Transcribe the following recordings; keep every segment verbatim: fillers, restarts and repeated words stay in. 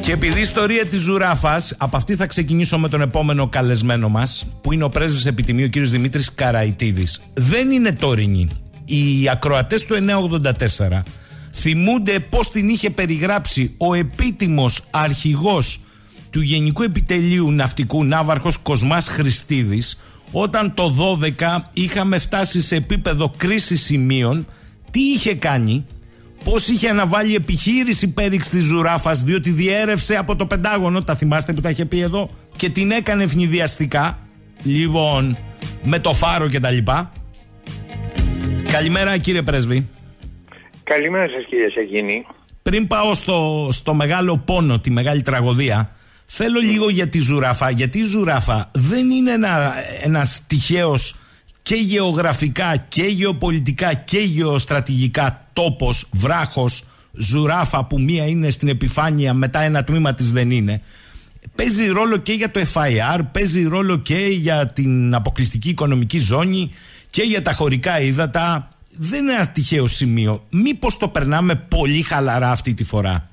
Και επειδή η ιστορία της Ζουράφας, από αυτή θα ξεκινήσω με τον επόμενο καλεσμένο μας, που είναι ο πρέσβης επιτιμίου, ο κύριος Δημήτρης Καραϊτίδης. Δεν είναι τωρινή. Οι ακροατές του εννιακόσια ογδόντα τέσσερα θυμούνται πώς την είχε περιγράψει ο επίτιμος αρχηγός του Γενικού Επιτελείου Ναυτικού, ναύαρχος Κοσμάς Χριστίδης, όταν το δώδεκα είχαμε φτάσει σε επίπεδο κρίσης σημείων. Τι είχε κάνει? Πώς είχε αναβάλει επιχείρηση πέριξ της Ζουράφας, διότι διέρευσε από το Πεντάγωνο, τα θυμάστε που τα είχε πει εδώ, και την έκανε ευνηδιαστικά, λοιπόν, με το φάρο και τα λοιπά. Καλημέρα κύριε πρέσβη. Καλημέρα σας κύριε Σακίνη. Πριν πάω στο, στο μεγάλο πόνο, τη μεγάλη τραγωδία, θέλω λίγο για τη Ζουράφα, γιατί η Ζουράφα δεν είναι ένα, ένας τυχαίος και γεωγραφικά και γεωπολιτικά και γεωστρατηγικά τόπος, βράχος, Ζουράφα, που μία είναι στην επιφάνεια, μετά ένα τμήμα της δεν είναι. Παίζει ρόλο και για το εφ άι αρ, παίζει ρόλο και για την αποκλειστική οικονομική ζώνη και για τα χωρικά ύδατα. Δεν είναι ένα τυχαίο σημείο. Μήπως το περνάμε πολύ χαλαρά αυτή τη φορά?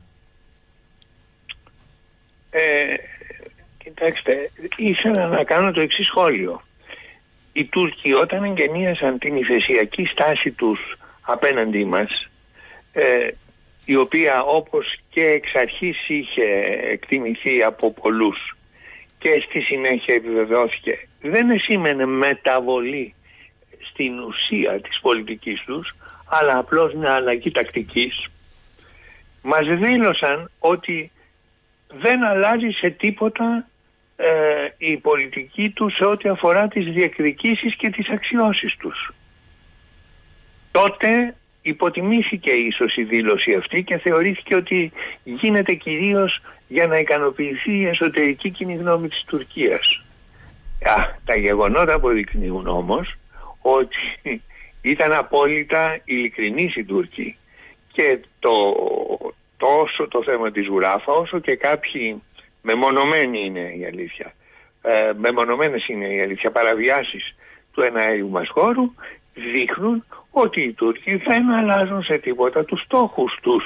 Ε, κοιτάξτε, ήθελα να κάνω το εξής σχόλιο. Οι Τούρκοι όταν εγγενίασαν την υφεσιακή στάση τους απέναντί μας, ε, η οποία όπως και εξ αρχής είχε εκτιμηθεί από πολλούς και στη συνέχεια επιβεβαιώθηκε, δεν σήμαινε μεταβολή στην ουσία της πολιτικής τους, αλλά απλώς μια αλλαγή τακτικής. Μας δήλωσαν ότι δεν αλλάζει σε τίποτα ε, η πολιτική τους σε ό,τι αφορά τις διεκδικήσεις και τις αξιώσεις τους. Τότε υποτιμήθηκε ίσως η δήλωση αυτή και θεωρήθηκε ότι γίνεται κυρίως για να ικανοποιηθεί η εσωτερική κοινή γνώμη της Τουρκίας. Α, τα γεγονότα αποδεικνύουν όμως ότι ήταν απόλυτα ειλικρινείς οι Τούρκοι και το, τόσο το θέμα της Ζουράφα όσο και κάποιοι μεμονωμένοι είναι η αλήθεια ε, μεμονωμένες είναι η αλήθεια παραβιάσεις του εναέριου μας χώρου δείχνουν ότι οι Τούρκοι δεν αλλάζουν σε τίποτα τους στόχους τους.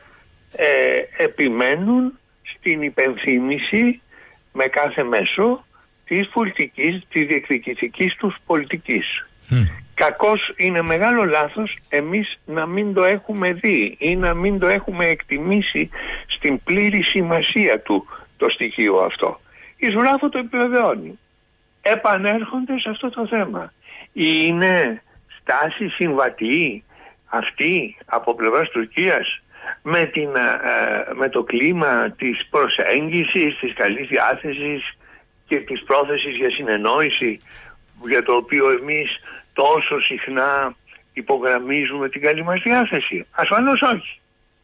Ε, επιμένουν στην υπενθύμηση με κάθε μέσο της πολιτικής, της διεκδικητικής τους πολιτικής. Mm. Κακώς είναι μεγάλο λάθος εμείς να μην το έχουμε δει ή να μην το έχουμε εκτιμήσει στην πλήρη σημασία του το στοιχείο αυτό. Η Ζουράφα το επιβεβαιώνει. Επανέρχονται σε αυτό το θέμα. Είναι στάση συμβατή αυτή από πλευράς Τουρκίας με, την, ε, με το κλίμα της προσέγγισης, της καλής διάθεσης και της πρόθεσης για συνεννόηση, για το οποίο εμείς τόσο συχνά υπογραμμίζουμε την καλή μας διάθεση? Ασφαλώς όχι.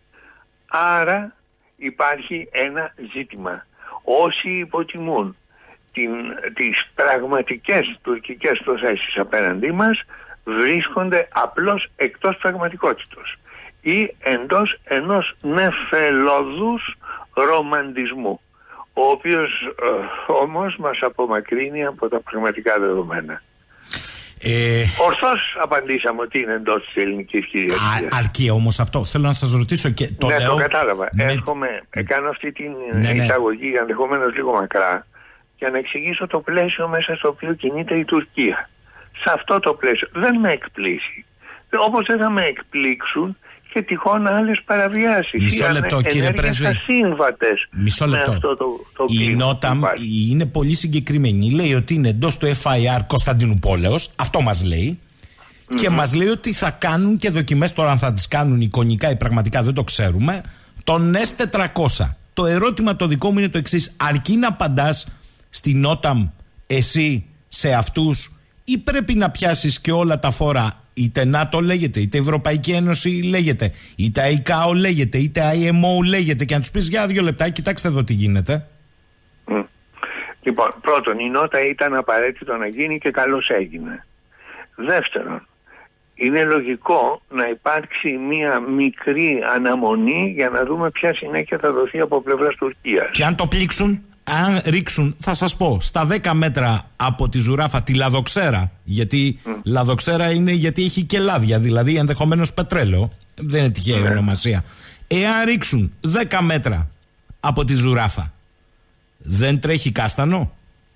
Άρα υπάρχει ένα ζήτημα. Όσοι υποτιμούν την, τις πραγματικές τουρκικές προθέσεις απέναντί μας βρίσκονται απλώς εκτός πραγματικότητος ή εντός ενός νεφελώδους ρομαντισμού, ο οποίος ε, όμως μας απομακρύνει από τα πραγματικά δεδομένα. Ε... Ορθώς απαντήσαμε ότι είναι εντός της ελληνικής κυριαρχίας. Αρκεί όμως αυτό. Θέλω να σας ρωτήσω και το ναι, λέω... το κατάλαβα. Με... Έρχομαι, κάνω αυτή την ναι, ναι. εισαγωγή ενδεχομένως λίγο μακρά για να εξηγήσω το πλαίσιο μέσα στο οποίο κινείται η Τουρκία. Σε αυτό το πλαίσιο δεν με εκπλήσει. Όπως δεν θα με εκπλήξουν και τυχόν άλλες παραβιάσεις. Μισό λεπτό κύριε πρέσβη. Ασύμβατες. Μισό λεπτό. Με αυτό το, το η νότα είναι πολύ συγκεκριμένη. Λέει ότι είναι εντός του εφ άι αρ Κωνσταντινούπολεως. Αυτό μας λέει. Mm-hmm. Και μας λέει ότι θα κάνουν και δοκιμές. Τώρα αν θα τις κάνουν εικονικά ή πραγματικά δεν το ξέρουμε. Τον ες τετρακόσια. Το ερώτημα το δικό μου είναι το εξής. Αρκεί να απαντάς στην ΟΤΑΜ εσύ σε αυτούς ή πρέπει να πιάσεις και όλα τα φόρα? Είτε ΝΑΤΟ λέγεται, είτε Ευρωπαϊκή Ένωση λέγεται, είτε ΑΙΚΑΟ λέγεται, είτε άι εμ ο λέγεται, και να τους πεις για δύο λεπτά, κοιτάξτε εδώ τι γίνεται. Mm. Λοιπόν, πρώτον, η νότα ήταν απαραίτητο να γίνει και καλώς έγινε. Δεύτερον, είναι λογικό να υπάρξει μία μικρή αναμονή για να δούμε ποια συνέχεια θα δοθεί από πλευράς Τουρκίας. Και αν το πλήξουν, αν ρίξουν, θα σας πω, στα δέκα μέτρα από τη Ζουράφα τη Λαδοξέρα, γιατί mm. Λαδοξέρα είναι γιατί έχει και λάδια, δηλαδή ενδεχομένως πετρέλαιο, δεν είναι τυχαία η mm. ονομασία. Εάν ρίξουν δέκα μέτρα από τη Ζουράφα. Δεν τρέχει κάστανο?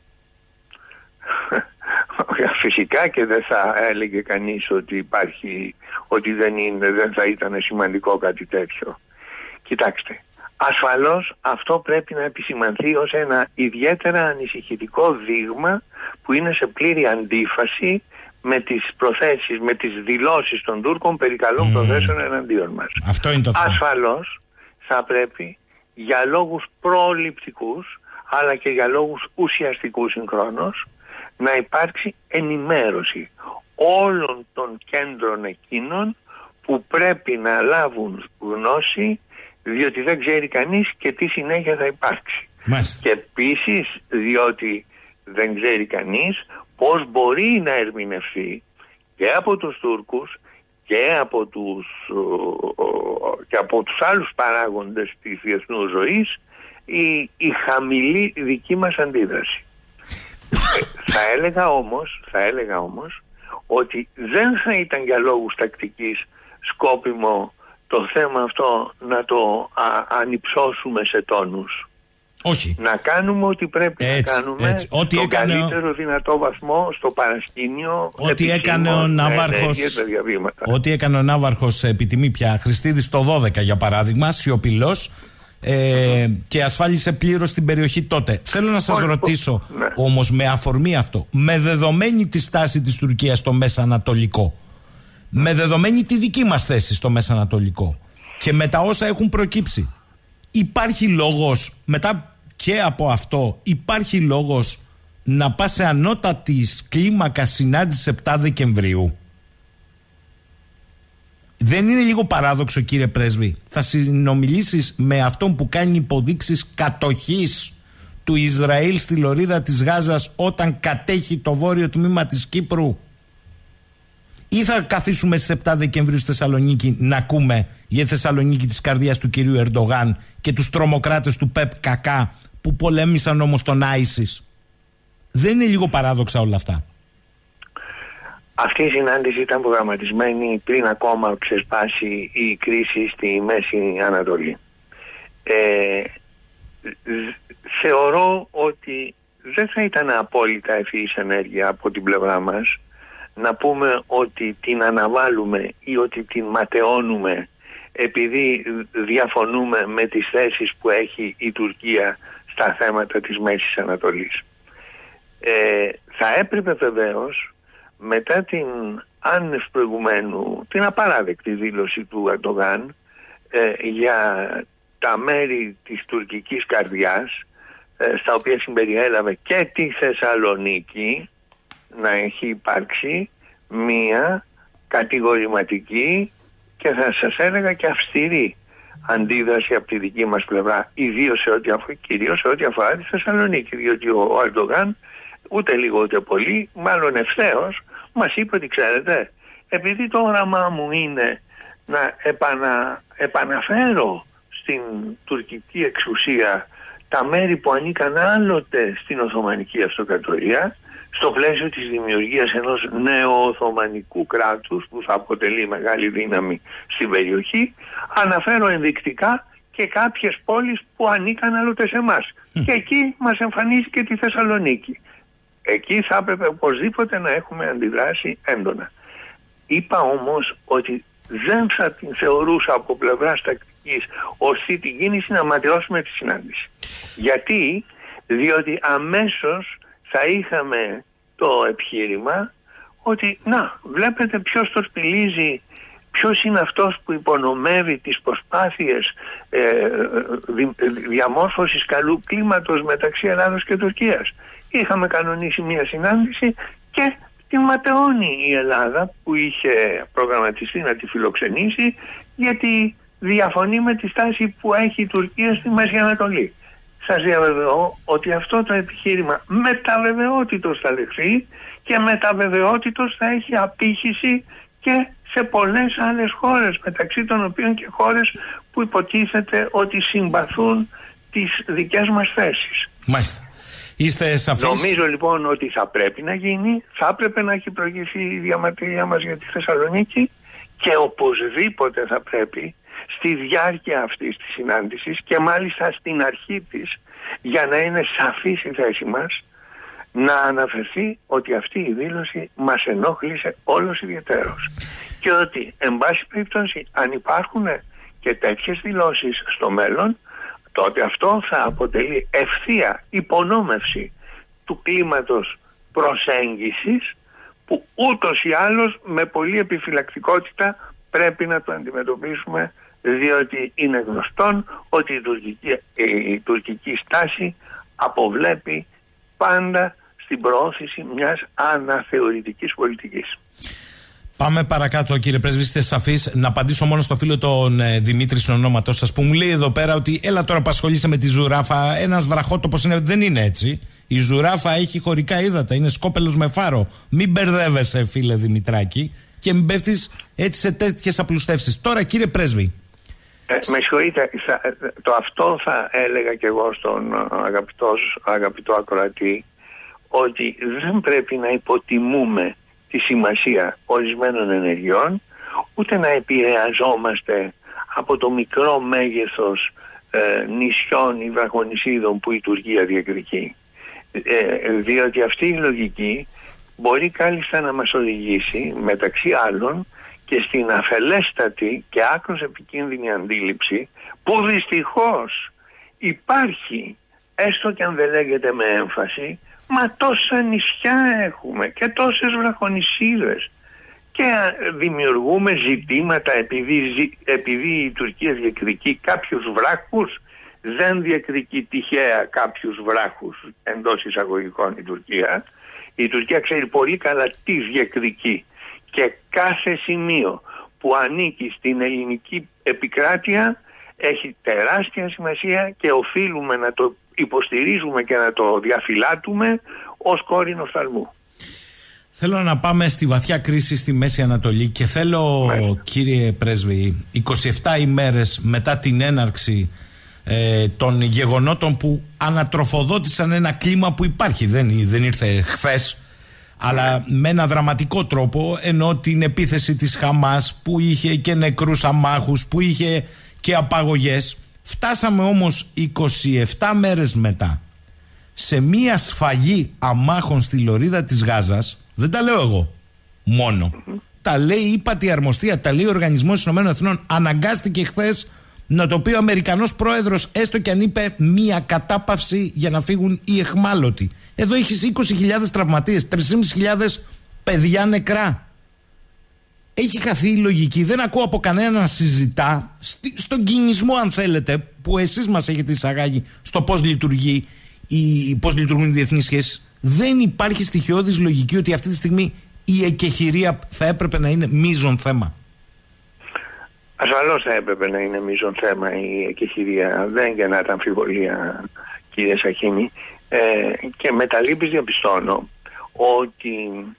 Φυσικά και δεν θα έλεγε κανείς ότι υπάρχει, ότι δεν, είναι, δεν θα ήταν σημαντικό κάτι τέτοιο. Κοιτάξτε, ασφαλώς αυτό πρέπει να επισημανθεί ως ένα ιδιαίτερα ανησυχητικό δείγμα που είναι σε πλήρη αντίφαση με τις προθέσεις, με τις δηλώσεις των Τούρκων περί καλών mm. προθέσεων εναντίον μας. Αυτό είναι το θέμα. Ασφαλώς θα πρέπει για λόγους προληπτικούς αλλά και για λόγους ουσιαστικούς συγχρόνως να υπάρξει ενημέρωση όλων των κέντρων εκείνων που πρέπει να λάβουν γνώση, διότι δεν ξέρει κανείς και τι συνέχεια θα υπάρξει. Μάλιστα. Και επίσης διότι δεν ξέρει κανείς πώς μπορεί να ερμηνευθεί και από τους Τούρκους και από τους, και από τους άλλους παράγοντες της διεθνούς ζωής η, η χαμηλή δική μας αντίδραση. θα έλεγα όμως, θα έλεγα όμως ότι δεν θα ήταν για λόγους τακτικής σκόπιμο το θέμα αυτό να το α, ανυψώσουμε σε τόνους. Όχι. Να κάνουμε ό,τι πρέπει έτσι, να κάνουμε έτσι. Ό,τι στον έκανε... καλύτερο δυνατό βαθμό στο παρασκήνιο. Ό,τι έκανε ο Ναύαρχος, ό,τι έκανε ο Ναύαρχος επιτιμή πια Χριστίδης το δώδεκα για παράδειγμα, σιωπηλός, ε, mm-hmm. και ασφάλισε πλήρως την περιοχή τότε. Θέλω να σας ρωτήσω ναι. όμως με αφορμή αυτό, με δεδομένη τη στάση της Τουρκίας στο Μεσανατολικό, με δεδομένη τη δική μας θέση στο Μεσανατολικό και με τα όσα έχουν προκύψει, υπάρχει λόγος μετά και από αυτό, υπάρχει λόγος να πας σε ανώτατη κλίμακα συνάντηση επτά Δεκεμβρίου? Δεν είναι λίγο παράδοξο, κύριε Πρέσβη, θα συνομιλήσεις με αυτόν που κάνει υποδείξεις κατοχής του Ισραήλ στη λωρίδα της Γάζας όταν κατέχει το βόρειο τμήμα της Κύπρου, ή θα καθίσουμε στις επτά Δεκεμβρίου στη Θεσσαλονίκη να ακούμε για τη Θεσσαλονίκη της καρδιάς του κυρίου Ερντογάν και τους τρομοκράτες του ΠΕΠ Κακά που πολέμησαν όμως τον Άισις? Δεν είναι λίγο παράδοξα όλα αυτά? Αυτή η συνάντηση ήταν προγραμματισμένη πριν ακόμα ξεσπάσει η κρίση στη Μέση Ανατολή. Ε, θεωρώ ότι δεν θα ήταν απόλυτα ευφυής ενέργεια από την πλευρά μας να πούμε ότι την αναβάλουμε ή ότι την ματαιώνουμε επειδή διαφωνούμε με τις θέσεις που έχει η Τουρκία στα θέματα της Μέσης Ανατολής. Ε, θα έπρεπε βεβαίως μετά την άνευ προηγουμένου, την απαράδεκτη δήλωση του Ερντογάν ε, για τα μέρη της τουρκικής καρδιάς, ε, στα οποία συμπεριέλαβε και τη Θεσσαλονίκη, να έχει υπάρξει μία κατηγορηματική και θα σας έλεγα και αυστηρή αντίδραση από τη δική μας πλευρά, ιδίως σε ό,τι αφορά, κυρίως σε ό,τι αφορά τη Θεσσαλονίκη, διότι ο Ερντογάν ούτε λίγο ούτε πολύ, μάλλον ευθέως, μας είπε ότι ξέρετε, επειδή το όραμά μου είναι να επανα, επαναφέρω στην τουρκική εξουσία τα μέρη που ανήκαν άλλοτε στην Οθωμανική Αυτοκρατορία, στο πλαίσιο της δημιουργίας ενός νέου Οθωμανικού κράτους που θα αποτελεί μεγάλη δύναμη στην περιοχή, αναφέρω ενδεικτικά και κάποιες πόλεις που ανήκαν άλλοτε σε εμάς. Mm. Και εκεί μας εμφανίζει και τη Θεσσαλονίκη. Εκεί θα έπρεπε οπωσδήποτε να έχουμε αντιδράσει έντονα. Είπα όμως ότι δεν θα την θεωρούσα από πλευράς τακτικής ώστε την κίνηση να ματαιώσουμε τη συνάντηση. Γιατί? Διότι αμέσως θα είχαμε το επιχείρημα ότι να, βλέπετε ποιος το σπηλίζει, ποιος είναι αυτός που υπονομεύει τις προσπάθειες ε, δι, διαμόρφωσης καλού κλίματος μεταξύ Ελλάδος και Τουρκίας. Είχαμε κανονίσει μια συνάντηση και την ματαιώνει η Ελλάδα που είχε προγραμματιστεί να τη φιλοξενήσει, γιατί διαφωνεί με τη στάση που έχει η Τουρκία στη Μέση Ανατολή. Σας διαβεβαιώ ότι αυτό το επιχείρημα με τα βεβαιότητος θα λεχθεί και με τα βεβαιότητος θα έχει απήχηση και σε πολλές άλλες χώρες, μεταξύ των οποίων και χώρες που υποτίθεται ότι συμπαθούν τις δικές μας θέσεις. Μάλιστα. Είστε σαφείς? Νομίζω λοιπόν ότι θα πρέπει να γίνει, θα έπρεπε να έχει προηγηθεί η διαμαρτυρία μας για τη Θεσσαλονίκη και οπωσδήποτε θα πρέπει στη διάρκεια αυτής της συνάντησης και μάλιστα στην αρχή της, για να είναι σαφής η θέση μας, να αναφερθεί ότι αυτή η δήλωση μας ενόχλησε όλος ιδιαιτέρως και ότι εν πάση περιπτώσει αν υπάρχουν και τέτοιες δηλώσεις στο μέλλον, τότε αυτό θα αποτελεί ευθεία υπονόμευση του κλίματος προσέγγισης που ούτως ή άλλως με πολύ επιφυλακτικότητα πρέπει να το αντιμετωπίσουμε, διότι είναι γνωστόν ότι η τουρκική, η τουρκική στάση αποβλέπει πάντα στην προώθηση μιας αναθεωρητικής πολιτικής. Πάμε παρακάτω, κύριε Πρέσβη, είστε σαφείς. Να απαντήσω μόνο στο φίλο τον ε, Δημήτρη ονόματός σας που μου λέει εδώ πέρα ότι έλα τώρα που ασχολείσαι με τη Ζουράφα, ένας βραχότοπος είναι. Δεν είναι έτσι. Η Ζουράφα έχει χωρικά ύδατα, είναι σκόπελος με φάρο. Μην μπερδεύεσαι, φίλε Δημητράκη, και μην πέφτεις έτσι σε τέτοιες απλουστεύσεις. Τώρα, κύριε Πρέσβη. Ε, με συγχωρείτε, το αυτό θα έλεγα και εγώ στον αγαπητό, αγαπητό ακροατή, ότι δεν πρέπει να υποτιμούμε τη σημασία ορισμένων ενεργειών, ούτε να επηρεαζόμαστε από το μικρό μέγεθος ε, νησιών ή βραχονησίδων που η Τουρκία διεκδικεί. Ε, διότι αυτή η λογική μπορεί κάλλιστα να μας οδηγήσει μεταξύ άλλων και στην αφελέστατη και άκρως επικίνδυνη αντίληψη που δυστυχώς υπάρχει, έστω και αν δεν λέγεται με έμφαση, μα τόσα νησιά έχουμε και τόσες βραχονησίδες και δημιουργούμε ζητήματα επειδή, επειδή η Τουρκία διεκδικεί κάποιους βράχους. Δεν διεκδικεί τυχαία κάποιους βράχους εντός εισαγωγικών η Τουρκία. Η Τουρκία ξέρει πολύ καλά τι διεκδικεί και κάθε σημείο που ανήκει στην ελληνική επικράτεια έχει τεράστια σημασία και οφείλουμε να το υποστηρίζουμε και να το διαφυλάτουμε ως κόρηνο φθαλμού. Θέλω να πάμε στη βαθιά κρίση στη Μέση Ανατολή και θέλω, Μάλιστα. κύριε Πρέσβη, είκοσι επτά ημέρες μετά την έναρξη ε, των γεγονότων που ανατροφοδότησαν ένα κλίμα που υπάρχει, δεν, δεν ήρθε χθες, αλλά με ένα δραματικό τρόπο, ενώ την επίθεση της Χαμάς που είχε και νεκρούς αμάχους, που είχε και απαγωγές. Φτάσαμε όμως είκοσι επτά μέρες μετά σε μία σφαγή αμάχων στη λωρίδα της Γάζας. Δεν τα λέω εγώ μόνο. Mm-hmm. Τα λέει η ύπατη αρμοστία, τα λέει ο Οργανισμός Ηνωμένων Εθνών. Αναγκάστηκε χθες να το πει ο Αμερικανός πρόεδρος, έστω και αν είπε μία κατάπαυση για να φύγουν οι εχμάλωτοι. Εδώ έχεις είκοσι χιλιάδες τραυματίες, τρεις χιλιάδες πεντακόσια παιδιά νεκρά. Έχει χαθεί η λογική. Δεν ακούω από κανένα να συζητά στον κινησμό, αν θέλετε, που εσείς μας έχετε εισαγάγει στο πώς λειτουργεί η, πώς λειτουργούν οι διεθνείς σχέσεις. Δεν υπάρχει στοιχειώδης λογική ότι αυτή τη στιγμή η εκεχηρία θα έπρεπε να είναι μείζον θέμα. Ασφαλώς θα έπρεπε να είναι μείζον θέμα η εκεχηρία. Δεν γεννάται αμφιβολία, κύριε Σαχίνη. Ε, και με τα λύπης διαπιστώνω ότι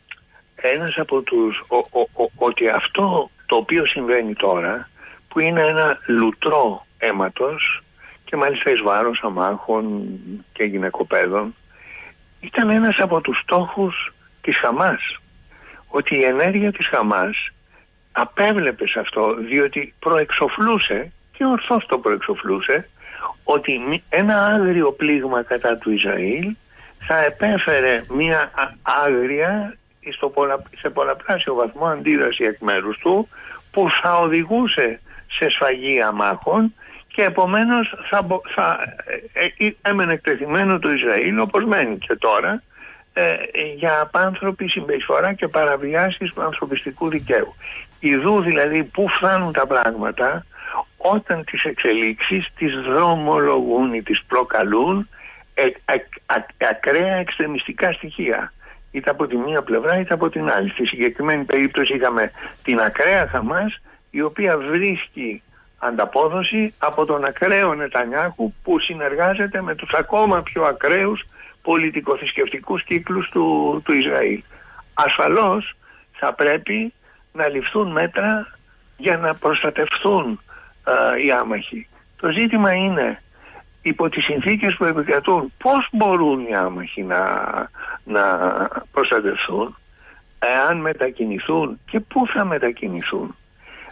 ένας από τους ο, ο, ο, ότι αυτό το οποίο συμβαίνει τώρα, που είναι ένα λουτρό αίματος και μάλιστα εις βάρος αμάχων και γυναικοπαίδων, ήταν ένας από τους στόχους της Χαμάς. Ότι η ενέργεια της Χαμάς απέβλεπε σε αυτό, διότι προεξοφλούσε, και ορθώς το προεξοφλούσε, ότι ένα άγριο πλήγμα κατά του Ισραήλ θα επέφερε μια άγρια στο πολλα, σε πολλαπλάσιο βαθμό αντίδραση εκ μέρους του, που θα οδηγούσε σε σφαγή αμάχων και επομένως θα, θα ε, ε, έμενε εκτεθειμένο το Ισραήλ, όπως μένει και τώρα, ε, για απάνθρωπη συμπεριφορά και παραβιάσεις του ανθρωπιστικού δικαίου. Ιδού δηλαδή που φτάνουν τα πράγματα όταν τις εξελίξεις τις δρομολογούν ή τις προκαλούν ε, ε, ε, ακραία εξτρεμιστικά στοιχεία, είτε από τη μία πλευρά είτε από την άλλη. Στη συγκεκριμένη περίπτωση είχαμε την ακραία Χαμάς, η οποία βρίσκει ανταπόδοση από τον ακραίο Νετανιάχου, που συνεργάζεται με τους ακόμα πιο ακραίους πολιτικοθρησκευτικούς κύκλους του, του Ισραήλ. Ασφαλώς θα πρέπει να ληφθούν μέτρα για να προστατευθούν α, οι άμαχοι. Το ζήτημα είναι, υπό τις συνθήκες που επικρατούν, πώς μπορούν οι άμαχοι να, να προστατευθούν, εάν μετακινηθούν και πού θα μετακινηθούν.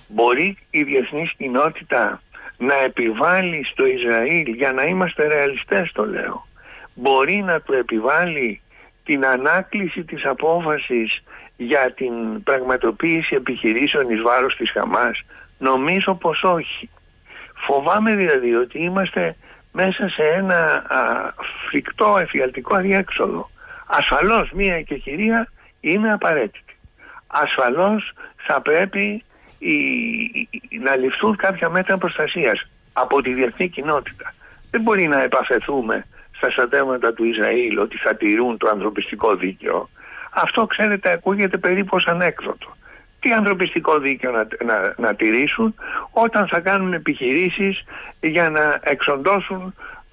Μπορεί η διεθνής κοινότητα να επιβάλλει στο Ισραήλ, για να είμαστε ρεαλιστές το λέω, μπορεί να του επιβάλλει την ανάκληση της απόφασης για την πραγματοποίηση επιχειρήσεων εις βάρος της Χαμάς? Νομίζω πως όχι. Φοβάμαι δηλαδή ότι είμαστε μέσα σε ένα α, φρικτό εφιαλτικό αδιέξοδο. Ασφαλώς μία εκεχηρία είναι απαραίτητη. Ασφαλώς θα πρέπει η, η, να ληφθούν κάποια μέτρα προστασίας από τη διεθνή κοινότητα. Δεν μπορεί να επαφεθούμε στα στρατεύματα του Ισραήλ ότι θα τηρούν το ανθρωπιστικό δίκαιο. Αυτό, ξέρετε, ακούγεται περίπου ως ανέκδοτο. Τι ανθρωπιστικό δίκαιο να, να, να τηρήσουν όταν θα κάνουν επιχειρήσεις για να εξοντώσουν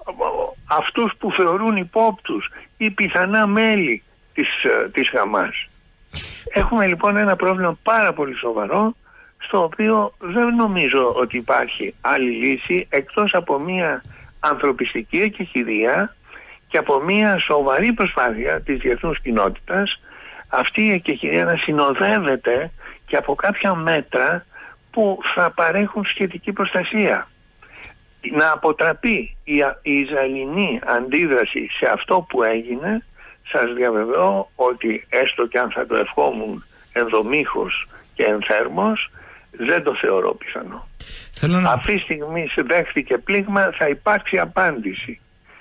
αυτούς που θεωρούν υπόπτους ή πιθανά μέλη της, της Χαμάς. Έχουμε λοιπόν ένα πρόβλημα πάρα πολύ σοβαρό, στο οποίο δεν νομίζω ότι υπάρχει άλλη λύση εκτός από μια ανθρωπιστική εκεχηρία και από μια σοβαρή προσπάθεια της διεθνούς κοινότητας αυτή η εκεχηρία να συνοδεύεται και από κάποια μέτρα που θα παρέχουν σχετική προστασία. Να αποτραπεί η, η Ισραηλινή αντίδραση σε αυτό που έγινε, σας διαβεβαιώ ότι έστω και αν θα το ευχόμουν ενδομήχως και ενθέρμος, δεν το θεωρώ πιθανό. Θέλω να... Αυτή τη στιγμή δέχτηκε πλήγμα, θα υπάρξει απάντηση.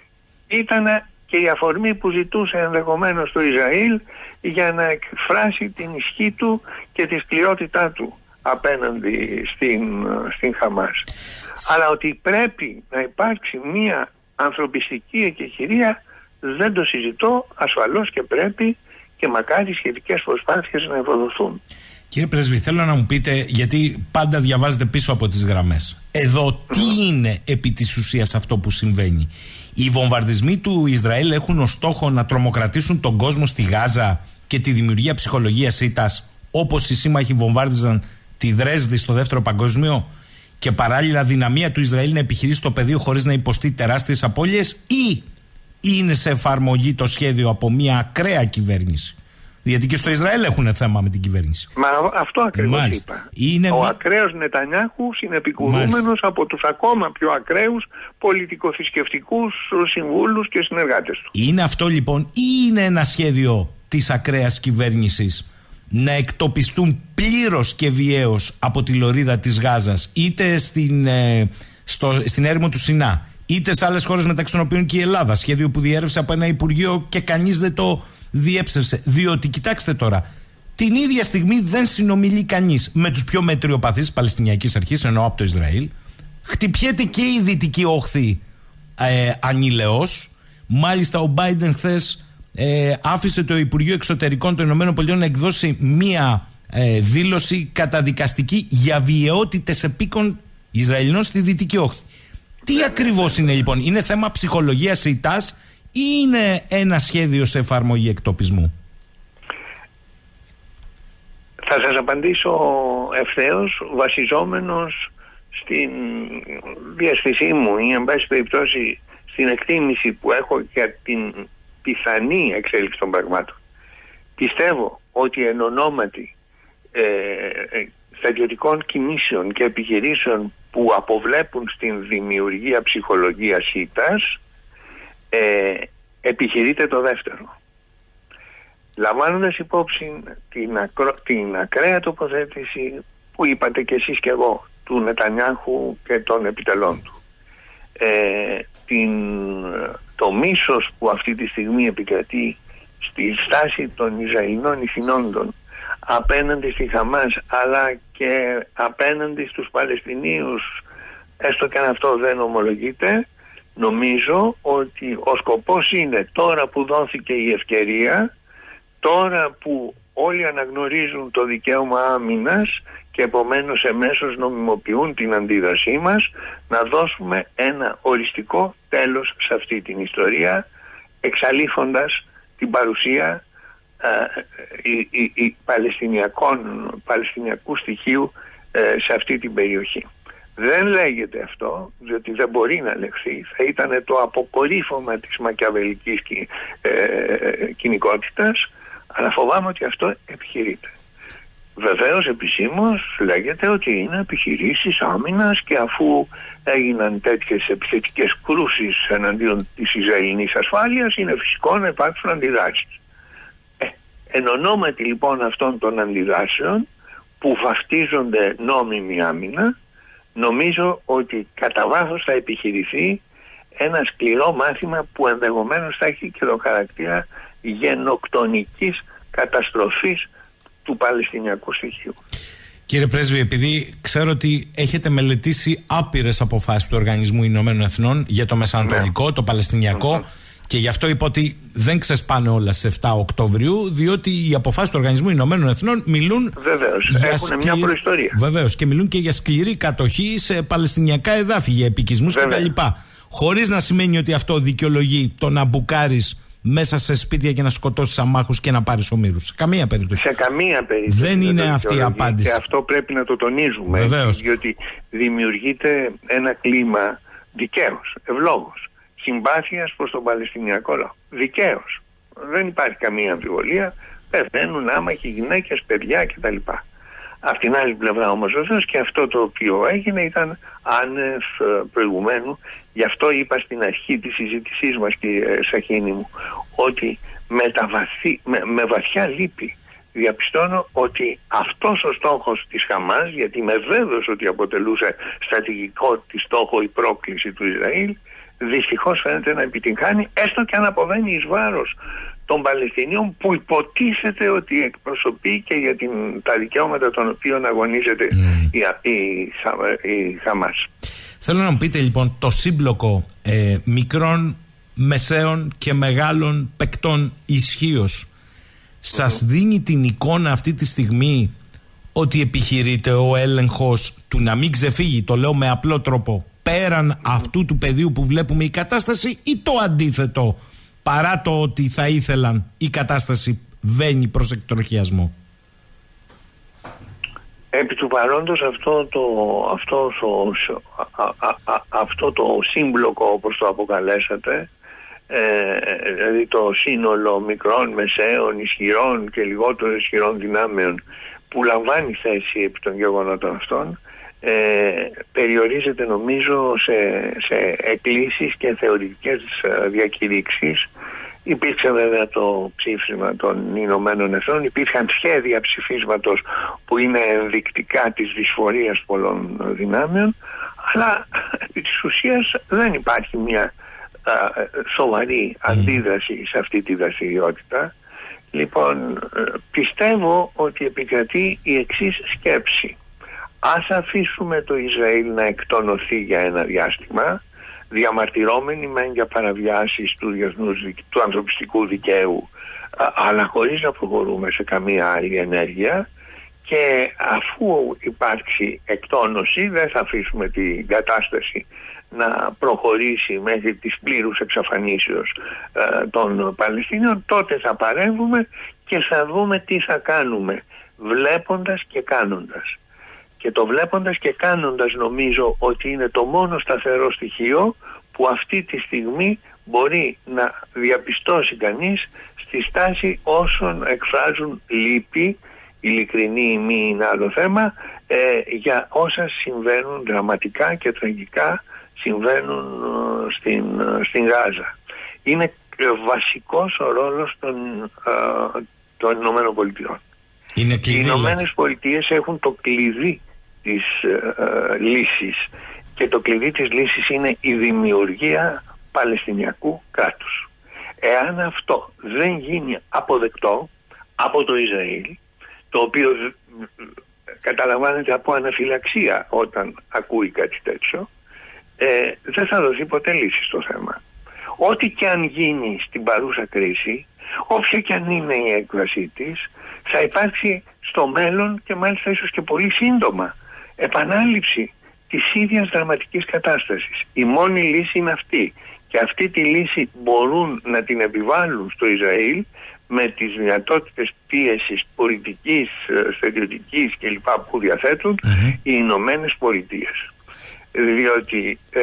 Ήταν και η αφορμή που ζητούσε ενδεχομένως το Ισραήλ για να εκφράσει την ισχύ του και τη σκληρότητά του απέναντι στην, στην Χαμάς. Αλλά ότι πρέπει να υπάρξει μία ανθρωπιστική εκεχηρία δεν το συζητώ, ασφαλώς και πρέπει και μακάρι σχετικές προσπάθειες να ευοδοθούν. Κύριε Πρέσβη, θέλω να μου πείτε, γιατί πάντα διαβάζετε πίσω από τις γραμμές. Εδώ τι mm. είναι επί της ουσίας αυτό που συμβαίνει? Οι βομβαρδισμοί του Ισραήλ έχουν ως στόχο να τρομοκρατήσουν τον κόσμο στη Γάζα και τη δημιουργία ψυχολογίας ήττας, όπως οι σύμμαχοι βομβάρδιζαν τη Δρέσδη στο δεύτερο παγκόσμιο, και παράλληλα δυναμία του Ισραήλ να επιχειρήσει το πεδίο χωρίς να υποστεί τεράστιες απώλειες, ή είναι σε εφαρμογή το σχέδιο από μια ακραία κυβέρνηση? Γιατί και στο Ισραήλ έχουν θέμα με την κυβέρνηση. Μα αυτό ακριβώς Μάλιστα. είπα. Είναι... Ο ακραίος Νετανιάχου συνεπικουρούμενος από τους ακόμα πιο ακραίους πολιτικοθρησκευτικούς συμβούλους και συνεργάτες του. Είναι αυτό λοιπόν, ή είναι ένα σχέδιο της ακραίας κυβέρνησης να εκτοπιστούν πλήρως και βιαίως από τη λωρίδα της Γάζας, είτε στην, ε, στο, στην έρημο του Σινά, είτε σε άλλες χώρες μεταξύ των οποίων και η Ελλάδα, σχέδιο που διέρευσε από ένα Υπουργείο και κανείς δεν το διέψευσε? Διότι κοιτάξτε τώρα, την ίδια στιγμή δεν συνομιλεί κανείς με τους πιο μετριοπαθείς της Παλαιστινιακής Αρχής, εννοώ από το Ισραήλ. Χτυπιέται και η δυτική όχθη ε, ανηλαιώς. Μάλιστα ο Μπάιντεν χθες ε, άφησε το Υπουργείο Εξωτερικών των ΗΠΑ να εκδώσει μία ε, δήλωση καταδικαστική για βιαιότητες επίκων Ισραηλινών στη δυτική όχθη. Τι ακριβώς είναι λοιπόν? Είναι θέμα ψυχολογίας ηττάς ή είναι ένα σχέδιο σε εφαρμογή εκτοπισμού? Θα σας απαντήσω ευθέως βασιζόμενος στην διαισθησή μου ή εν πάση περιπτώσει στην εκτίμηση που έχω για την πιθανή εξέλιξη των πραγμάτων. Πιστεύω ότι εν ονόματι ε, στρατιωτικών κινήσεων και επιχειρήσεων που αποβλέπουν στην δημιουργία ψυχολογίας ήττας, ε, επιχειρείται το δεύτερο. Λαμβάνοντας υπόψη την, ακρο... την ακραία τοποθέτηση που είπατε και εσείς και εγώ του Νετανιάχου και των επιτελών του, ε, την... το μίσος που αυτή τη στιγμή επικρατεί στη στάση των Ισραηλινών ηθινόντων απέναντι στη Χαμάς αλλά και απέναντι στους Παλαιστινίους, έστω και αν αυτό δεν ομολογείται, νομίζω ότι ο σκοπός είναι, τώρα που δόθηκε η ευκαιρία, τώρα που όλοι αναγνωρίζουν το δικαίωμα άμυνας και επομένως εμέσως νομιμοποιούν την αντίδρασή μας, να δώσουμε ένα οριστικό τέλος σε αυτή την ιστορία, εξαλείφοντας την παρουσία η, η, η παλαιστινιακού στοιχείου ε, σε αυτή την περιοχή. Δεν λέγεται αυτό, διότι δεν μπορεί να λεχθεί. Θα ήταν το αποκορύφωμα της μακιαβελικής ε, κοινικότητας, αλλά φοβάμαι ότι αυτό επιχειρείται. Βεβαίως επισήμως λέγεται ότι είναι επιχειρήσεις άμυνας και αφού έγιναν τέτοιες επιθετικές κρούσεις εναντίον της Ισραηλινής ασφάλειας, είναι φυσικό να υπάρξουν αντιδράσεις. Ε, εν ονόματι λοιπόν αυτών των αντιδράσεων που βαφτίζονται νόμιμη άμυνα, νομίζω ότι κατά βάθος θα επιχειρηθεί ένα σκληρό μάθημα που ενδεχομένως θα έχει και το χαρακτήρα γενοκτονικής καταστροφής του Παλαιστινιακού στοιχείου. Κύριε Πρέσβη, επειδή ξέρω ότι έχετε μελετήσει άπειρες αποφάσεις του Οργανισμού Ηνωμένων Εθνών για το Μεσανατολικό, ναι. το Παλαιστινιακό, mm-hmm. και γι' αυτό είπα ότι δεν ξεσπάνε όλα σε εφτά Οκτωβρίου, διότι οι αποφάσεις του Οργανισμού Ηνωμένων Εθνών μιλούν. Βεβαίως, έχουν σκληρή... μια προϊστορία. Βεβαίως, και μιλούν και για σκληρή κατοχή σε παλαιστινιακά εδάφη, για επικισμούς κτλ. Χωρίς να σημαίνει ότι αυτό δικαιολογεί το να μπουκάρεις μέσα σε σπίτια και να σκοτώσεις αμάχους και να πάρεις ομήρους. Σε καμία περίπτωση. Σε καμία περίπτωση. Δεν είναι αυτή η απάντηση. Και αυτό πρέπει να το τονίζουμε. Βεβαίως. Διότι δημιουργείται ένα κλίμα δικαίως, ευλόγως, συμπάθειας προς τον Παλαιστινιακό λαό. Δικαίως. Δεν υπάρχει καμία αμφιβολία. Πεθαίνουν άμαχοι γυναίκες, παιδιά κτλ. Απ' την άλλη πλευρά όμως βεβαίως και αυτό το οποίο έγινε ήταν άνευ προηγουμένου. Γι' αυτό είπα στην αρχή της συζήτησής μας, κύριε Σαχίνη μου, ότι με, τα βαθύ, με, με βαθιά λύπη διαπιστώνω ότι αυτός ο στόχος της Χαμάς, γιατί είμαι βέβαιος ότι αποτελούσε στρατηγικό τη στόχο η πρόκληση του Ισραήλ, δυστυχώς φαίνεται να επιτυγχάνει, έστω και αν αποβαίνει εις βάρος των Παλαιστινίων που υποτίθεται ότι εκπροσωπεί και για την, τα δικαιώματα των οποίων αγωνίζεται mm. η, η, η Χαμάς. Θέλω να μου πείτε λοιπόν το σύμπλοκο ε, μικρών, μεσαίων και μεγάλων παικτών ισχύως σας mm-hmm. δίνει την εικόνα αυτή τη στιγμή ότι επιχειρείται ο έλεγχος του να μην ξεφύγει, το λέω με απλό τρόπο, πέραν mm-hmm. αυτού του πεδίου που βλέπουμε η κατάσταση, ή το αντίθετο, παρά το ότι θα ήθελαν η κατάσταση βαίνει προς εκτροχιασμό? Επί του παρόντος αυτό το, αυτό το, α, α, α, αυτό το σύμπλοκο, όπως το αποκαλέσατε, ε, δηλαδή το σύνολο μικρών, μεσαίων, ισχυρών και λιγότερο ισχυρών δυνάμεων που λαμβάνει θέση επί των γεγονότων αυτών, ε, περιορίζεται νομίζω σε, σε εκκλήσεις και θεωρητικές διακηρύξεις. Υπήρξε βέβαια το ψήφισμα των Ηνωμένων Εθνών, υπήρχαν σχέδια ψηφίσματος που είναι ενδεικτικά της δυσφορίας πολλών δυνάμεων, αλλά επί της ουσίας δεν υπάρχει μια α, σοβαρή αντίδραση σε αυτή τη δραστηριότητα. Λοιπόν, πιστεύω ότι επικρατεί η εξής σκέψη. Ας αφήσουμε το Ισραήλ να εκτονωθεί για ένα διάστημα, διαμαρτυρώμενοι μεν για παραβιάσεις του διεθνούς, του ανθρωπιστικού δικαίου, αλλά χωρίς να προχωρούμε σε καμία άλλη ενέργεια, και αφού υπάρξει εκτόνωση δεν θα αφήσουμε την κατάσταση να προχωρήσει μέχρι της πλήρους εξαφανίσεως ε, των Παλαιστινίων, τότε θα παρέμβουμε και θα δούμε τι θα κάνουμε, βλέποντας και κάνοντας. Και το βλέποντας και κάνοντας νομίζω ότι είναι το μόνο σταθερό στοιχείο που αυτή τη στιγμή μπορεί να διαπιστώσει κανείς στη στάση όσων εκφράζουν λύπη, ειλικρινή ή μη είναι άλλο θέμα, ε, για όσα συμβαίνουν δραματικά και τραγικά συμβαίνουν ε, στην, ε, στην Γάζα. Είναι ε, βασικός ο ρόλος των, ε, των Ηνωμένων Πολιτειών. Είναι κλειδί, οι Ηνωμένες Πολιτείες έχουν το κλειδί της ε, λύσης, και το κλειδί της λύσης είναι η δημιουργία Παλαιστινιακού κράτους. Εάν αυτό δεν γίνει αποδεκτό από το Ισραήλ, το οποίο καταλαμβάνεται από αναφυλαξία όταν ακούει κάτι τέτοιο, ε, δεν θα δοθεί ποτέ λύση στο θέμα. Ό,τι και αν γίνει στην παρούσα κρίση, όποια και αν είναι η έκβασή της, θα υπάρξει στο μέλλον, και μάλιστα ίσως και πολύ σύντομα, επανάληψη της ίδιας δραματικής κατάστασης. Η μόνη λύση είναι αυτή, και αυτή τη λύση μπορούν να την επιβάλλουν στο Ισραήλ με τις δυνατότητες πίεσης πολιτικής, στρατιωτικής κλπ. Που διαθέτουν mm-hmm. οι Ηνωμένες Πολιτείες. Διότι ε,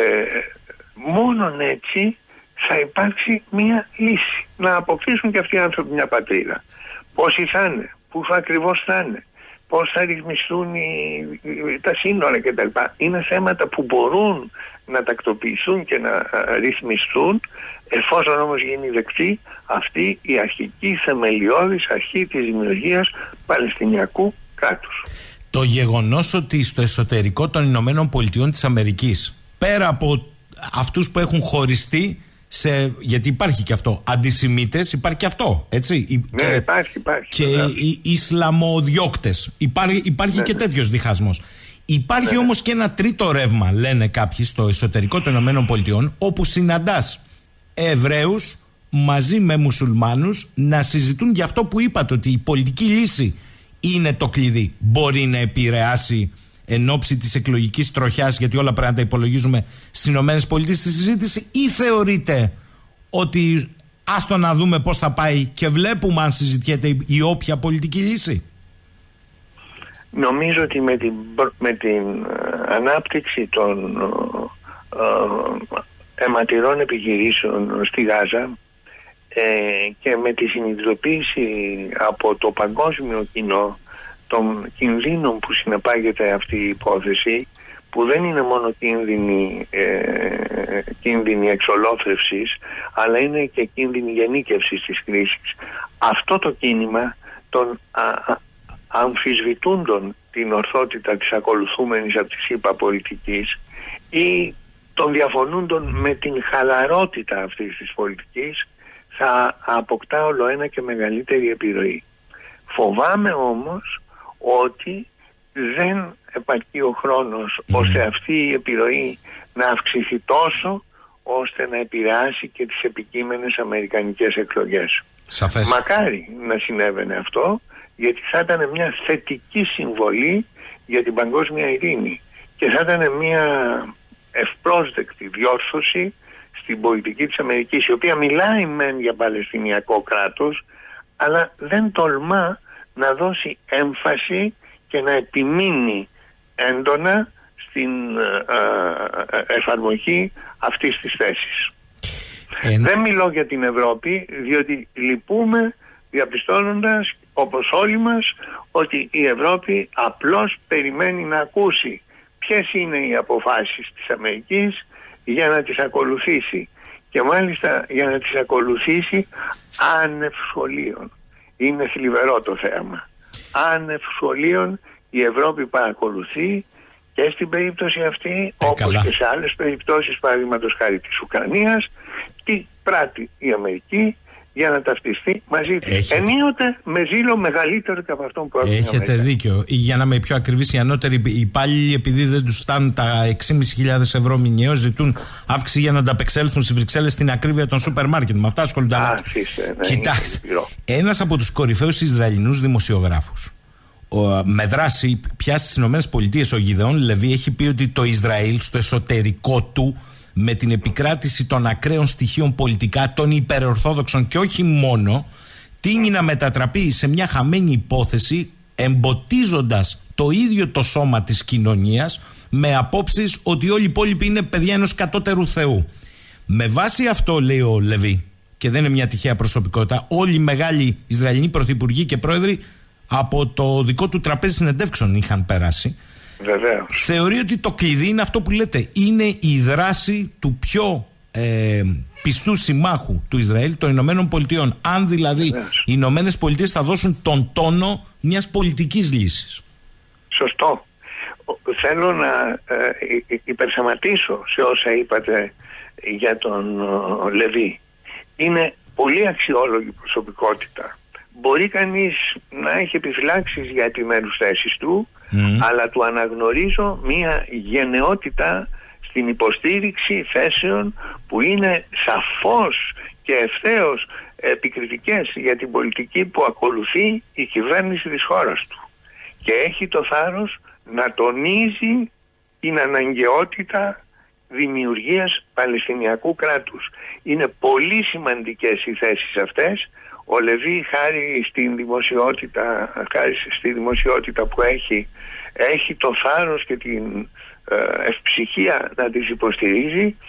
μόνον έτσι θα υπάρξει μια λύση. Να αποκτήσουν και αυτοί οι άνθρωποι μια πατρίδα. Πόσοι θα είναι, πού θα ακριβώς θα είναι, πώς θα ρυθμιστούν οι, τα σύνορα κτλ. Είναι θέματα που μπορούν να τακτοποιηθούν και να ρυθμιστούν, εφόσον όμως γίνει δεκτή αυτή η αρχική θεμελιώδης αρχή της δημιουργίας Παλαιστινιακού κράτους. Το γεγονός ότι στο εσωτερικό των Ηνωμένων Πολιτειών της Αμερικής, πέρα από αυτούς που έχουν χωριστεί σε, γιατί υπάρχει και αυτό, αντισημίτες, υπάρχει και αυτό, έτσι. Ναι, και, υπάρχει, υπάρχει. Και οι Ισλαμοδιώκτες. Υπάρχει, υπάρχει ναι, και τέτοιος διχασμός. Υπάρχει ναι, όμως και ένα τρίτο ρεύμα, λένε κάποιοι, στο εσωτερικό των Ηνωμένων Πολιτειών, όπου συναντάς Εβραίους μαζί με μουσουλμάνους να συζητούν για αυτό που είπατε, ότι η πολιτική λύση είναι το κλειδί. Μπορεί να επηρεάσει εν ώψη της εκλογικής τροχιάς, γιατί όλα πρέπει να τα υπολογίζουμε στις Ηνωμένες Πολιτείες στη συζήτηση, ή θεωρείτε ότι άστο να δούμε πώς θα πάει και βλέπουμε αν συζητιέται η όποια πολιτική λύση? Νομίζω ότι με την, με την ανάπτυξη των ε, αιματηρών επιχειρήσεων στη Γάζα ε, και με τη συνειδητοποίηση από το παγκόσμιο κοινό των κινδύνων που συνεπάγεται αυτή η υπόθεση, που δεν είναι μόνο κίνδυνοι, ε, κίνδυνοι εξολόθρευσης, αλλά είναι και κίνδυνοι γενίκευσης της κρίσης. Αυτό το κίνημα των α, α, αμφισβητούντων την ορθότητα της ακολουθούμενης από τη ΣΥΠΑ πολιτικής ή των διαφωνούντων με την χαλαρότητα αυτής της πολιτικής θα αποκτά όλο ένα και μεγαλύτερη επιρροή. Φοβάμαι όμως ότι δεν επαρκεί ο χρόνος mm. ώστε αυτή η επιρροή να αυξηθεί τόσο ώστε να επηρεάσει και τις επικείμενες αμερικανικές εκλογές. Σαφές. Μακάρι να συνέβαινε αυτό, γιατί θα ήταν μια θετική συμβολή για την παγκόσμια ειρήνη και θα ήταν μια ευπρόσδεκτη διόρθωση στην πολιτική της Αμερικής, η οποία μιλάει μεν για Παλαιστινιακό κράτος, αλλά δεν τολμά να δώσει έμφαση και να επιμείνει έντονα στην ε, ε, εφαρμογή αυτής της θέσης. Εν... Δεν μιλώ για την Ευρώπη, διότι λυπούμε διαπιστώνοντας, όπως όλοι μας, ότι η Ευρώπη απλώς περιμένει να ακούσει ποιες είναι οι αποφάσεις της Αμερικής για να τις ακολουθήσει, και μάλιστα για να τις ακολουθήσει άνευ σχολείων. Είναι θλιβερό το θέαμα. Άνευ σχολείων η Ευρώπη παρακολουθεί και στην περίπτωση αυτή, ε, όπως καλά. και σε άλλες περιπτώσεις, παραδείγματος χάρη της Ουκρανίας, τι πράττει η Αμερική για να ταυτιστεί μαζί της. Έχετε... ενίοτε με ζήλο μεγαλύτερο και από αυτόν που έχουμε. Έχετε δίκιο. Για να είμαι πιο ακριβής, οι ανώτεροι υπάλληλοι, επειδή δεν τους φτάνουν τα έξι χιλιάδες πεντακόσια ευρώ μηνιαίως, ζητούν αύξηση για να ανταπεξέλθουν στις Βρυξέλλες στην ακρίβεια των σούπερ μάρκετ. Με αυτά ασχολούνται. Ναι, κοιτάξτε, ένας από τους κορυφαίους Ισραηλινούς δημοσιογράφους, ο, με δράση πια στις ΗΠΑ, ο Γιδεών Λεβί, έχει πει ότι το Ισραήλ στο εσωτερικό του, με την επικράτηση των ακραίων στοιχείων πολιτικά, των υπερορθόδοξων και όχι μόνο, τείνει να μετατραπεί σε μια χαμένη υπόθεση, εμποτίζοντας το ίδιο το σώμα της κοινωνίας με απόψεις ότι όλοι οι υπόλοιποι είναι παιδιά ενός κατώτερου Θεού. Με βάση αυτό, λέει ο Λεβί, και δεν είναι μια τυχαία προσωπικότητα, όλοι οι μεγάλοι Ισραηλινοί πρωθυπουργοί και πρόεδροι από το δικό του τραπέζι συνεντεύξεων είχαν περάσει. Βεβαίως. Θεωρεί ότι το κλειδί είναι αυτό που λέτε. Είναι η δράση του πιο ε, πιστού συμμάχου του Ισραήλ, των Ηνωμένων Πολιτειών. Αν δηλαδή Βεβαίως. οι Ηνωμένες Πολιτείες θα δώσουν τον τόνο μιας πολιτικής λύσης. Σωστό. Θέλω να ε, υπερσαματίσω σε όσα είπατε για τον ε, Λεβί. Είναι πολύ αξιόλογη προσωπικότητα. Μπορεί κανείς να έχει επιφυλάξεις για επιμέρους θέσεις του, mm. αλλά του αναγνωρίζω μία γενναιότητα στην υποστήριξη θέσεων που είναι σαφώς και ευθέως επικριτικές για την πολιτική που ακολουθεί η κυβέρνηση της χώρας του. Και έχει το θάρρος να τονίζει την αναγκαιότητα δημιουργίας Παλαιστινιακού κράτους. Είναι πολύ σημαντικές οι θέσεις αυτές. Ο Λεβί, χάρη στην δημοσιότητα, χάρη στη δημοσιότητα που έχει, έχει το θάρρος και την ε, ευψυχία να τις υποστηρίζει,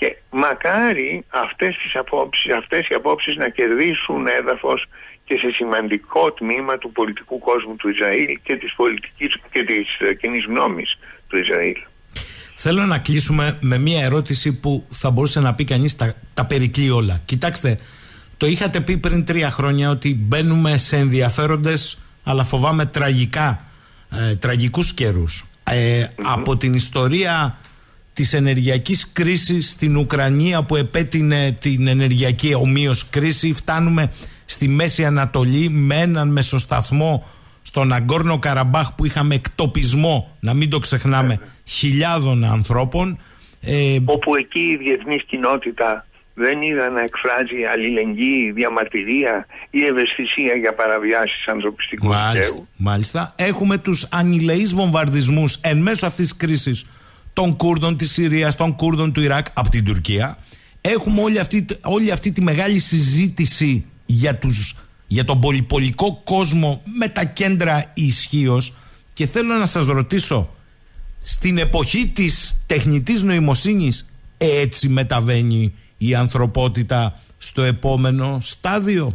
Και μακάρι αυτές τις απόψεις, αυτές οι απόψεις να κερδίσουν έδαφος και σε σημαντικό τμήμα του πολιτικού κόσμου του Ισραήλ και της πολιτικής και της κοινής γνώμης του Ισραήλ. Θέλω να κλείσουμε με μια ερώτηση που θα μπορούσε να πει κανείς τα, τα περικλεί όλα. Κοιτάξτε, το είχατε πει πριν τρία χρόνια ότι μπαίνουμε σε ενδιαφέροντες, αλλά φοβάμαι τραγικά, ε, τραγικούς καιρούς. Ε, mm-hmm. Από την ιστορία της ενεργειακής κρίσης στην Ουκρανία που επέτεινε την ενεργειακή ομοίως κρίση, φτάνουμε στη Μέση Ανατολή με έναν μεσοσταθμό στον Αγκόρνο Καραμπάχ που είχαμε εκτοπισμό, να μην το ξεχνάμε, yeah. χιλιάδων ανθρώπων. Ε, όπου εκεί η διεθνής κοινότητα δεν είδα να εκφράζει αλληλεγγύη, διαμαρτυρία ή ευαισθησία για παραβιάσεις ανθρωπιστικού δικαίου. Μάλιστα. Έχουμε τους ανηλεείς βομβαρδισμούς εν μέσω αυτής της κρίσης των Κούρδων της Συρίας, των Κούρδων του Ιράκ από την Τουρκία. Έχουμε όλη αυτή, όλη αυτή τη μεγάλη συζήτηση για, τους, για τον πολυπολικό κόσμο με τα κέντρα ισχύως. Και θέλω να σας ρωτήσω, στην εποχή της τεχνητής νοημοσύνης έτσι μεταβαίνει η ανθρωπότητα στο επόμενο στάδιο?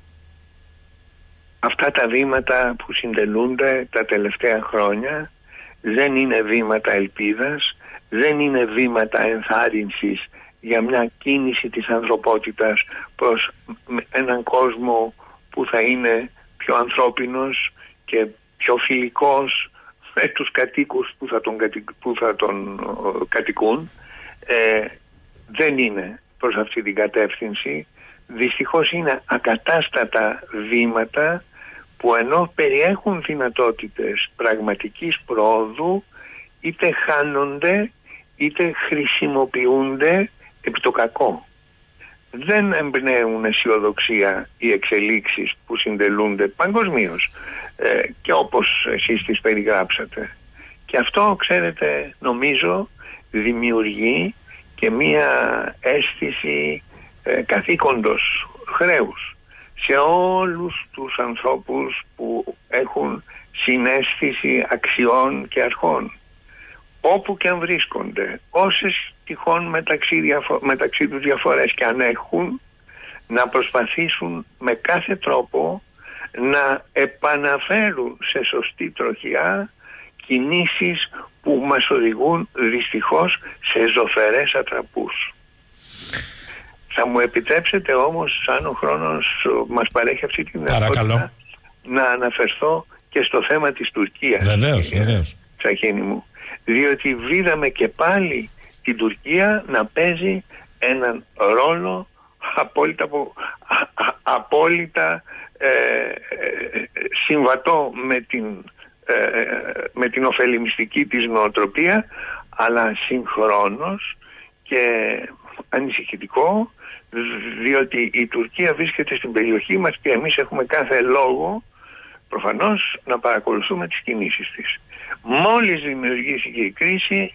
Αυτά τα βήματα που συντελούνται τα τελευταία χρόνια δεν είναι βήματα ελπίδας, δεν είναι βήματα ενθάρρυνσης για μια κίνηση της ανθρωπότητας προς έναν κόσμο που θα είναι πιο ανθρώπινος και πιο φιλικός με τους κατοίκους που θα τον, κατοικ, που θα τον κατοικούν. Ε, δεν είναι προς αυτή την κατεύθυνση. Δυστυχώς είναι ακατάστατα βήματα που ενώ περιέχουν δυνατότητες πραγματικής πρόοδου, είτε χάνονται είτε χρησιμοποιούνται επί το κακό. Δεν εμπνέουν αισιοδοξία οι εξελίξεις που συντελούνται παγκοσμίως ε, και όπως εσείς τις περιγράψατε. Και αυτό, ξέρετε, νομίζω δημιουργεί και μία αίσθηση ε, καθήκοντος, χρέους σε όλους τους ανθρώπους που έχουν συναίσθηση αξιών και αρχών, όπου και αν βρίσκονται, όσες τυχόν μεταξύ, διαφο- μεταξύ τους διαφορές και αν έχουν, να προσπαθήσουν με κάθε τρόπο να επαναφέρουν σε σωστή τροχιά κινήσεις που μας οδηγούν δυστυχώς σε ζωφερές ατραπούς. Θα μου επιτρέψετε όμως, αν ο χρόνος μας παρέχει αυτή την δυνατότητα, να αναφερθώ και στο θέμα της Τουρκίας. Βεβαίως, βεβαίως. Τσαχίνη μου. Διότι είδαμε και πάλι την Τουρκία να παίζει έναν ρόλο απόλυτα, α, α, απόλυτα ε, ε, συμβατό με την, ε, με την ωφελημιστική της νοοτροπία, αλλά συγχρόνως και ανησυχητικό, διότι η Τουρκία βρίσκεται στην περιοχή μας και εμείς έχουμε κάθε λόγο προφανώς να παρακολουθούμε τις κινήσεις της. Μόλις δημιουργήθηκε η κρίση,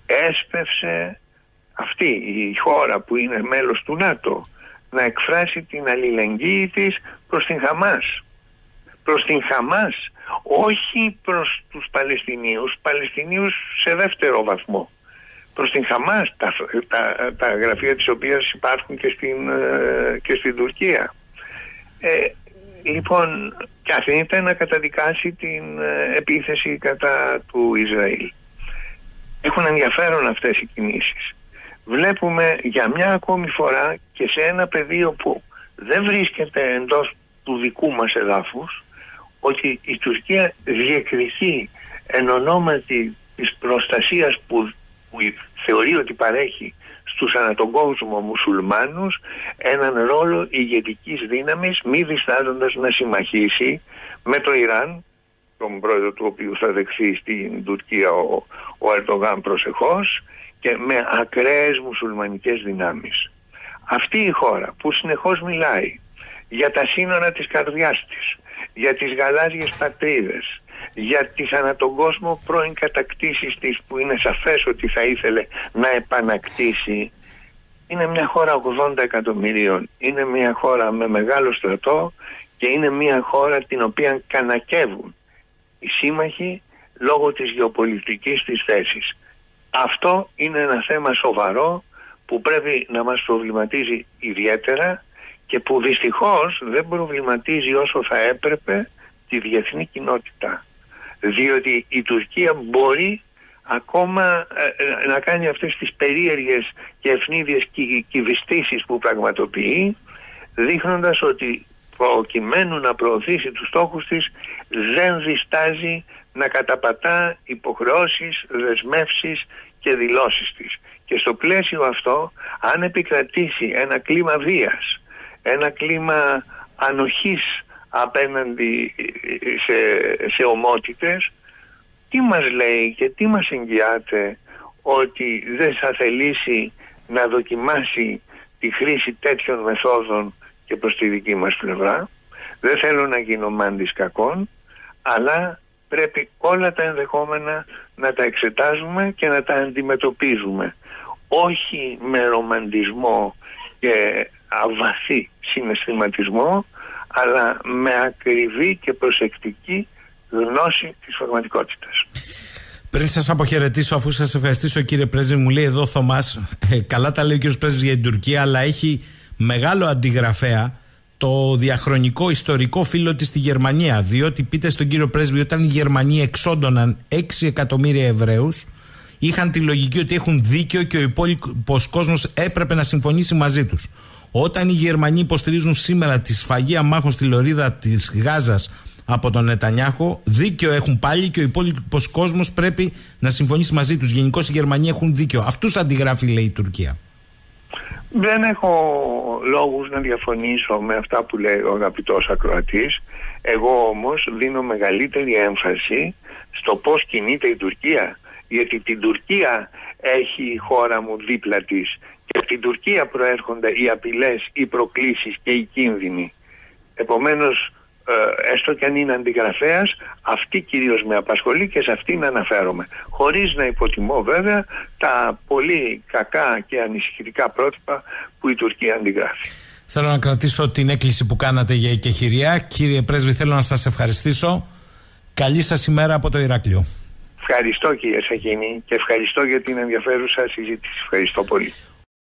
έσπευσε αυτή η χώρα που είναι μέλος του ΝΑΤΟ να εκφράσει την αλληλεγγύη της προς την Χαμάς. Προς την Χαμάς, όχι προς τους Παλαιστινίους, Παλαιστινίους σε δεύτερο βαθμό. Προς την Χαμάς, τα, τα, τα γραφεία της οποίας υπάρχουν και στην, και στην Τουρκία. Ε, λοιπόν, και αφήνεται να καταδικάσει την επίθεση κατά του Ισραήλ. Έχουν ενδιαφέρον αυτές οι κινήσεις. Βλέπουμε για μια ακόμη φορά και σε ένα πεδίο που δεν βρίσκεται εντός του δικού μας εδάφους, ότι η Τουρκία διεκδικεί εν ονόματι της προστασίας που, που θεωρεί ότι παρέχει στους ανά τον κόσμο μουσουλμάνους έναν ρόλο ηγετικής δύναμης, μη διστάζοντας να συμμαχίσει με το Ιράν, τον πρόεδρο του οποίου θα δεχθεί στην Τουρκία ο, ο Ερντογάν προσεχώς, και με ακραίες μουσουλμανικές δυνάμεις. Αυτή η χώρα που συνεχώς μιλάει για τα σύνορα της καρδιάς της, για τις γαλάζιες πατρίδες, για τις ανά τον κόσμο πρώην κατακτήσεις της που είναι σαφές ότι θα ήθελε να επανακτήσει, είναι μια χώρα ογδόντα εκατομμυρίων. Είναι μια χώρα με μεγάλο στρατό και είναι μια χώρα την οποία κανακεύουν οι σύμμαχοι λόγω της γεωπολιτικής της θέσης. Αυτό είναι ένα θέμα σοβαρό που πρέπει να μας προβληματίζει ιδιαίτερα και που δυστυχώς δεν προβληματίζει όσο θα έπρεπε τη διεθνή κοινότητα. Διότι η Τουρκία μπορεί ακόμα ε, να κάνει αυτές τις περίεργες και ευνίδιες κυ, κυβιστήσεις που πραγματοποιεί, δείχνοντας ότι προκειμένου να προωθήσει τους στόχους της δεν διστάζει να καταπατά υποχρεώσεις, δεσμεύσεις και δηλώσεις της. Και στο πλαίσιο αυτό, αν επικρατήσει ένα κλίμα βίας, ένα κλίμα ανοχής απέναντι σε, σε ομότητες, τι μας λέει και τι μας εγγυάται ότι δεν θα θελήσει να δοκιμάσει τη χρήση τέτοιων μεθόδων και προς τη δική μας πλευρά. Δεν θέλω να γίνω μάντης κακών, αλλά πρέπει όλα τα ενδεχόμενα να τα εξετάζουμε και να τα αντιμετωπίζουμε. Όχι με ρομαντισμό και αβαθή συναισθηματισμό, αλλά με ακριβή και προσεκτική γνώση της πραγματικότητας. Πριν σας αποχαιρετήσω, αφού σας ευχαριστήσω κύριε Πρέσβη, μου λέει εδώ ο Θωμάς, ε, καλά τα λέει ο κύριος Πρέσβης για την Τουρκία, αλλά έχει μεγάλο αντιγραφέα το διαχρονικό ιστορικό φύλλο της στη Γερμανία. Διότι πείτε στον κύριο Πρέσβη, όταν οι Γερμανοί εξόντωναν έξι εκατομμύρια Εβραίους, είχαν τη λογική ότι έχουν δίκιο και ο υπόλοιπος κόσμος έπρεπε να συμφωνήσει μαζί τους. Όταν οι Γερμανοί υποστηρίζουν σήμερα τη σφαγή αμάχων στη λωρίδα της Γάζας από τον Νετανιάχο, δίκιο έχουν πάλι και ο υπόλοιπος κόσμος πρέπει να συμφωνήσει μαζί τους. Γενικώς οι Γερμανοί έχουν δίκιο. Αυτούς αντιγράφει, λέει, η Τουρκία. Δεν έχω λόγους να διαφωνήσω με αυτά που λέει ο αγαπητός ακροατής. Εγώ όμως δίνω μεγαλύτερη έμφαση στο πώς κινείται η Τουρκία. Γιατί την Τουρκία έχει η χώρα μου δίπλα της και από την Τουρκία προέρχονται οι απειλές, οι προκλήσεις και οι κίνδυνοι. Επομένως, ε, έστω και αν είναι αντιγραφέας, αυτή κυρίως με απασχολεί και σε αυτήν αναφέρομαι. Χωρίς να υποτιμώ βέβαια τα πολύ κακά και ανησυχητικά πρότυπα που η Τουρκία αντιγράφει. Θέλω να κρατήσω την έκκληση που κάνατε για εκεχηρία. Κύριε Πρέσβη, θέλω να σας ευχαριστήσω. Καλή σας ημέρα από το Ηράκλειο. Ευχαριστώ κύριε Σαχίνη και ευχαριστώ για την ενδιαφέρουσα συζήτηση. Ευχαριστώ πολύ.